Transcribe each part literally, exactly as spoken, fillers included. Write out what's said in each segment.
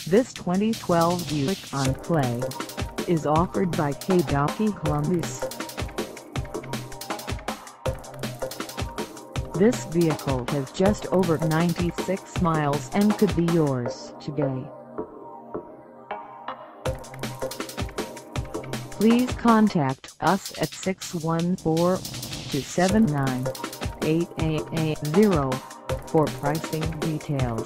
This twenty twelve Buick Enclave is offered by Haydocy Columbus. This vehicle has just over ninety-six miles and could be yours today. Please contact us at six one four, two seven nine, eight eight eight zero for pricing details.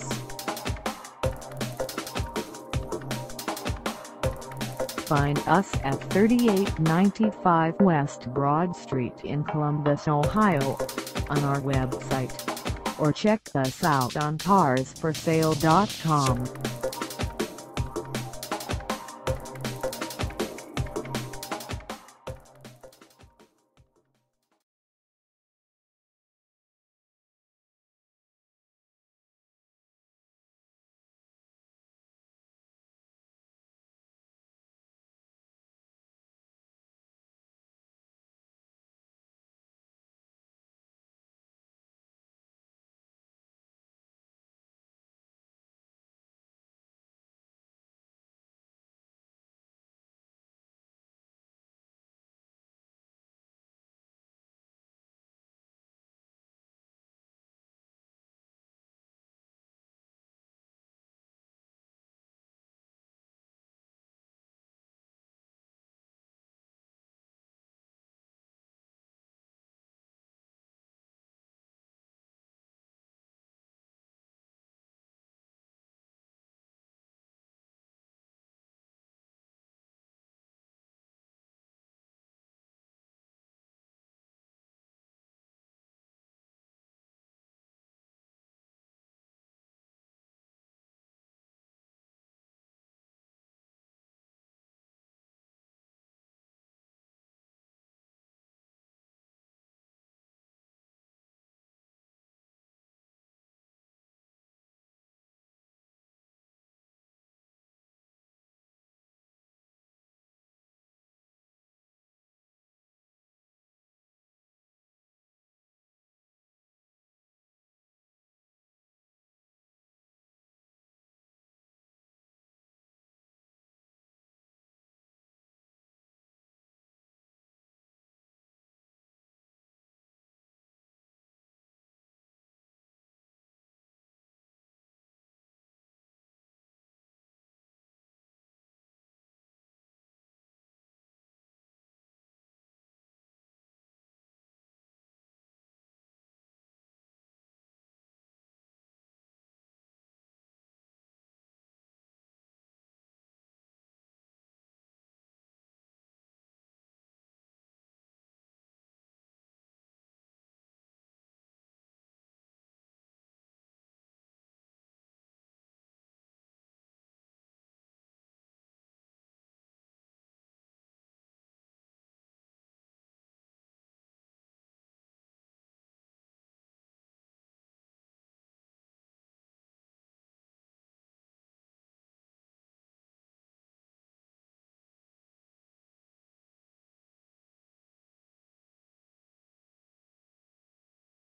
Find us at thirty-eight ninety-five West Broad Street in Columbus, Ohio, on our website, or check us out on cars for sale dot com.